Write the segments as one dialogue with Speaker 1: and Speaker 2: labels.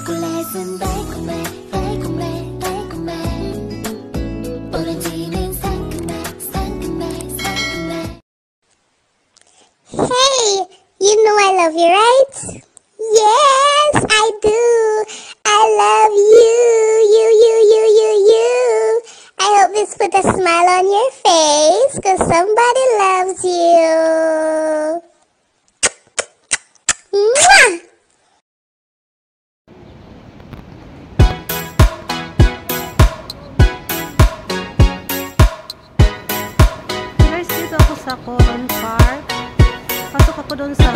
Speaker 1: 초콜릿은 달콤해 달콤해 달콤해 오렌지는 상큼해 상큼해 상큼해.
Speaker 2: Hey, you know I love you, right? Yes, I do. I love you. I hope this put a smile on your face, cause somebody loves you. Mwah!
Speaker 3: Guys, dito ako sa Coron Park. Pasok ako doon sa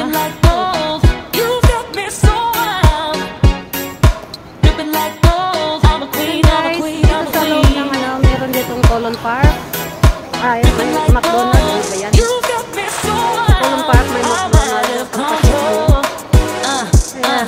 Speaker 3: meron ditong Coron Park. Ay, may McDonald's. Ba yan? Coron Park may McDonald's. Ayan.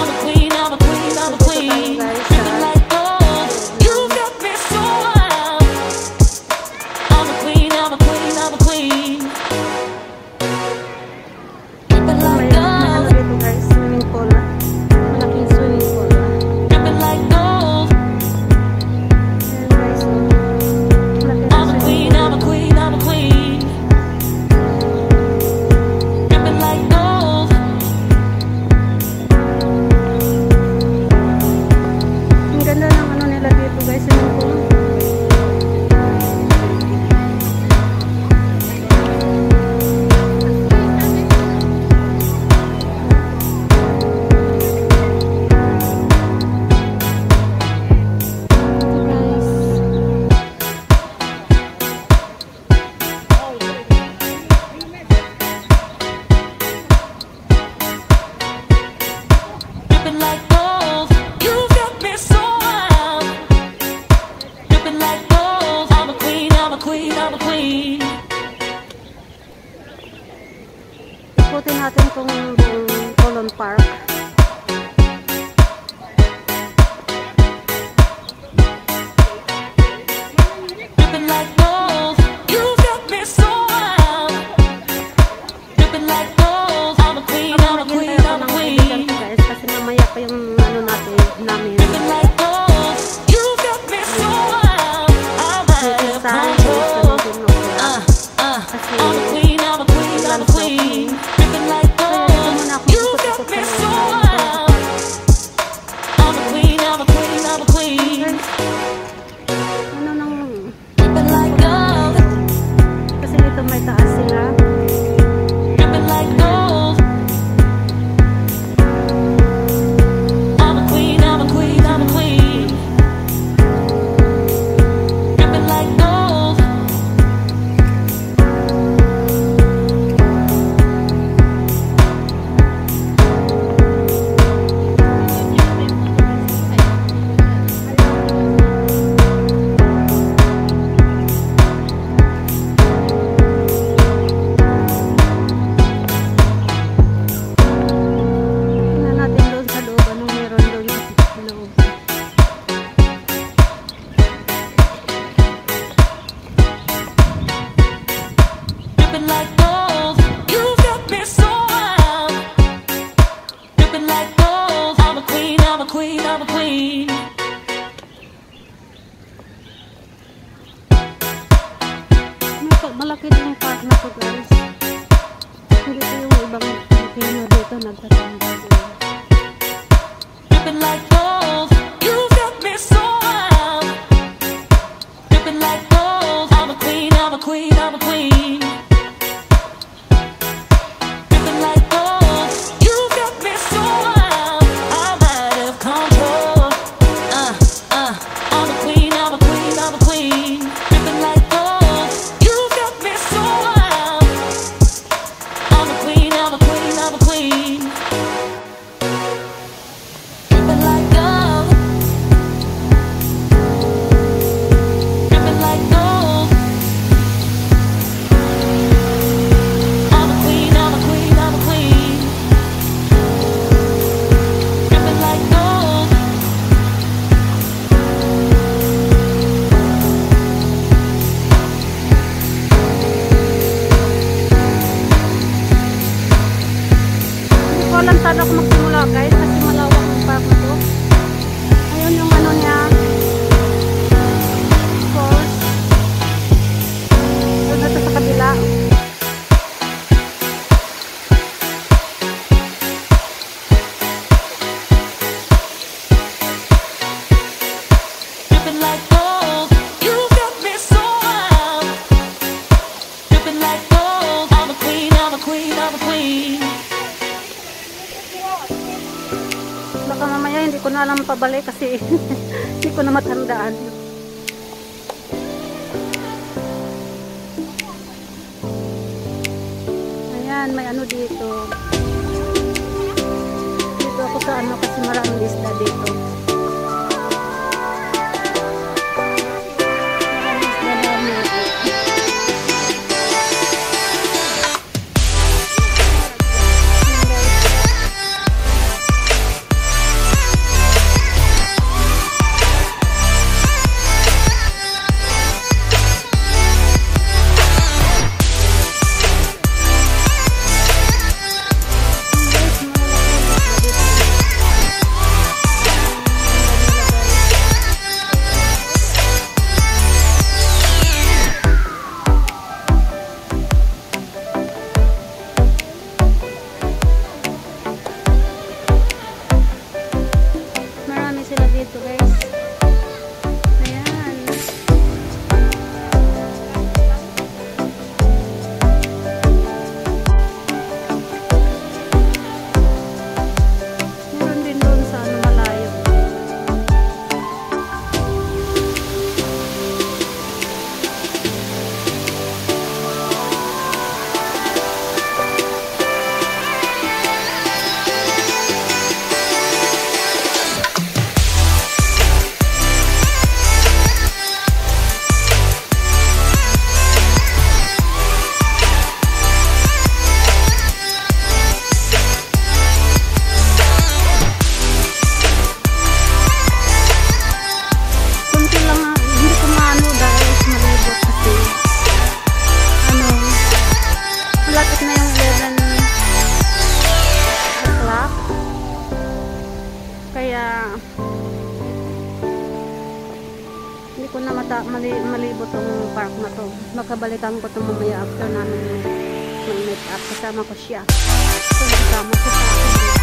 Speaker 3: Ikutin natin kung Coron Park. Kasi mamaya pa yung ano namin. Kasi dito may taas sila. Malaki din yung park na to, guys. Hindi ko yung ibang Pilipino dito nagtatambay. Dripping like gold, you got me so wild. Dripping like gold, I'm a queen, I'm a queen, I'm a queen. Dripping like gold, you got me so wild. I'm out of control. I'm a queen, I'm a queen, I'm a queen. Dripping like gold. Paano ako magsimula, guys, kasi malawak ang park na to.
Speaker 4: ko na lang pabalik kasi hindi ko na matandaan. Ayan, may ano dito. Dito ako sa ano kasi maraming isda dito. Dito guys. Ayan. Meron din doon sa ano malayo. Kaya hindi ko na malibot tong park na to. Makabalikan ko itong mamaya after namin mag-meet up. Kasama ko siya. So, kasama ko sa akin dito.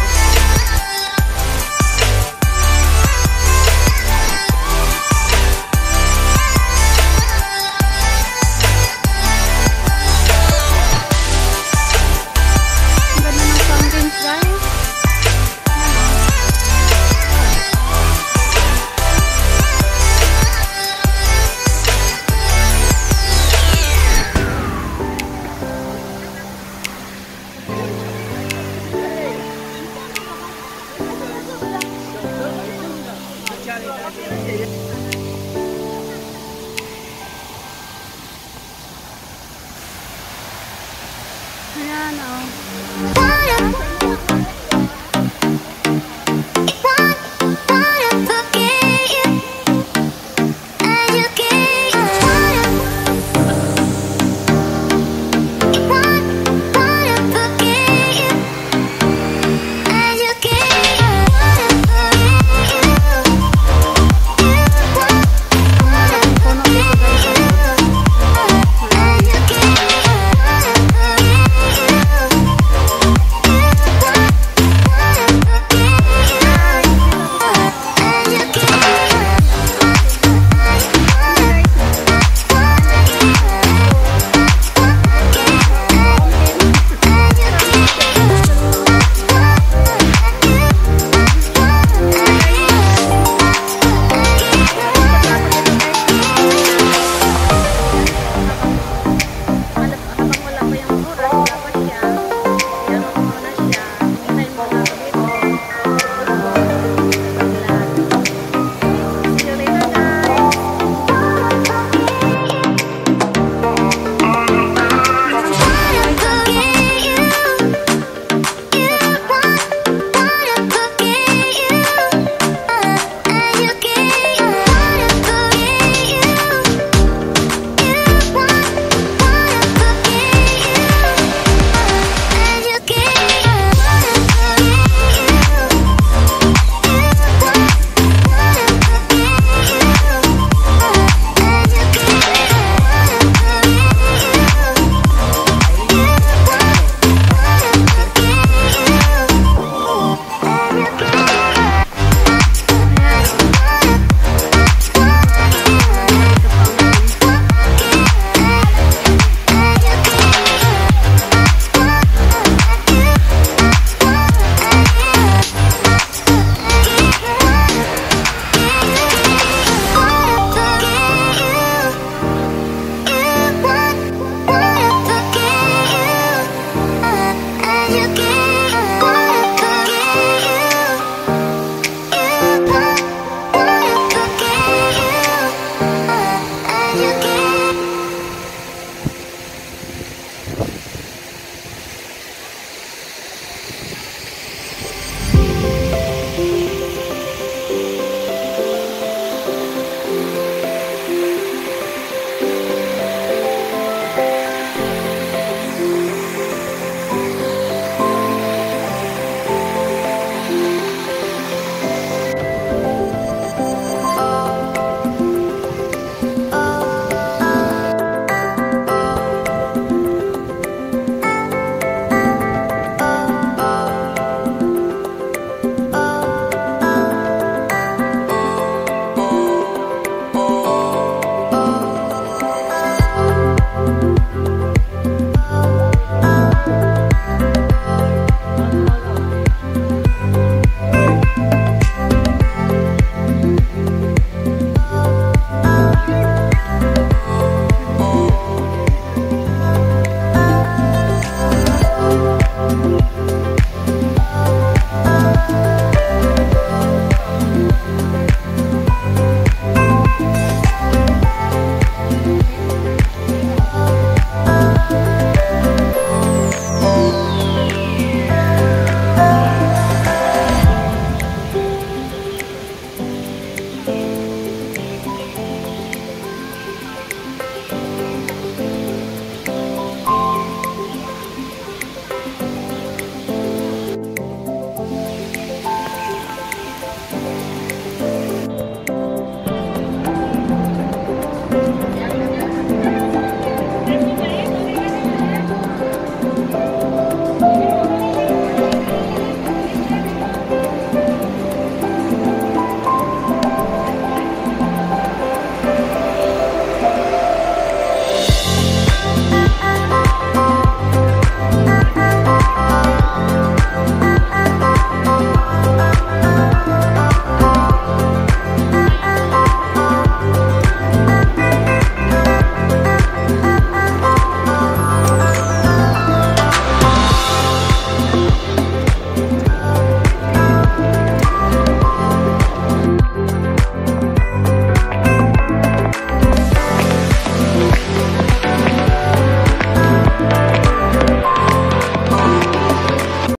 Speaker 4: Ang ganda ng fountains guys. Ayan o.
Speaker 2: Bye.